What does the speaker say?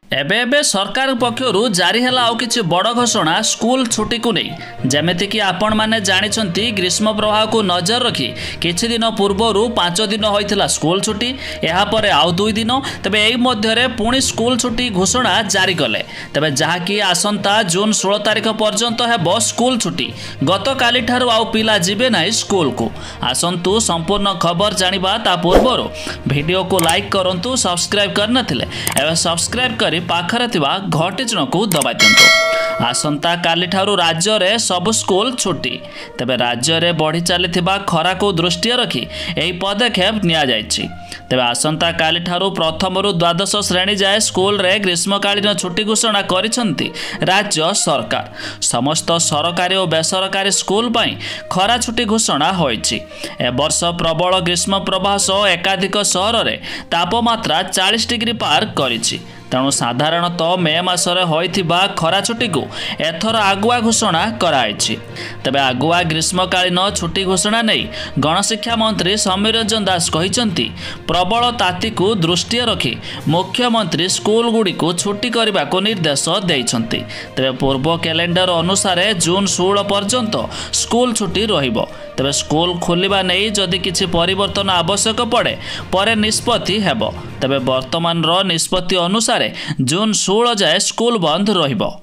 एबे एबे सरकार पक्षरु जारी हैला आउ किछि बड़ घोषणा स्कूल छुट्टी को नहीं जेमेति कि आपण माने जानिछंती ग्रीष्म प्रवाह को नजर रखी किछि दिन पूर्वरु 5 दिन होइथिला स्कूल छुट्टी एहा परे आउ 2 दिन तबे एई मध्यरे पुणी स्कूल छुट्टी घोषणा जारी कले तबे जहा कि आसंता जून 16 तारिख पर्यंत हेबो स्कूल छुट्टी गत काली ठारु आउ पिला जिबे नाही स्कूल को आसंतु संपूर्ण खबर जानिबा ता पूर्वरु वीडियो को लाइक करंतु सब्सक्राइब करनथिले एबे सब्सक्राइब करी पाखरे थिबा घंटी चिन्ह को दबाई दियंतु। आसंता काली ठारु राज्य रे सब स्कूल छुट्टी तबे राज्य रे बढ़ी चलीथिबा खरा को दृष्टि रखी एही पदक्षेप निया जायछि। तबे आसंता काली ठारु प्रथम रु द्वादश श्रेणी जाए स्कूल रे ग्रीष्मकालीन छुट्टी घोषणा करिसंती राज्य सरकार। समस्त सरकारी और बेसरकारी स्कूल पई खरा छुट्टी घोषणा होईछि। ए वर्ष प्रबल ग्रीष्म प्रवाह सह एकाधिक सहर रे तापमात्रा 40 डिग्री पार करिछि। तेणु साधारणतः मे मासरे होइथिबा खरा छुट्टी को एथर आगुआ घोषणा कराइछि। तबे आगुआ ग्रीष्मकालीन छुट्टी घोषणा नहीं गणशिक्षा मंत्री समीर रंजन दास कहिसंती प्रबल ताती को दृष्टि रखी मुख्यमंत्री स्कूल गुडी को छुट्टी करने को निर्देश देइछंती। तबे पूर्व कैलेंडर अनुसार जून 16 पर्यंत स्कूल छुट्टी रहिबो। तबे स्कूल खोलिबा नहीं जदि किछि परिवर्तन आवश्यक पड़े परे निष्पत्ति हेबो। तबे वर्तमान निष्पत्ति अनुसार जून 16 जाए स्कूल बंद रहिबो।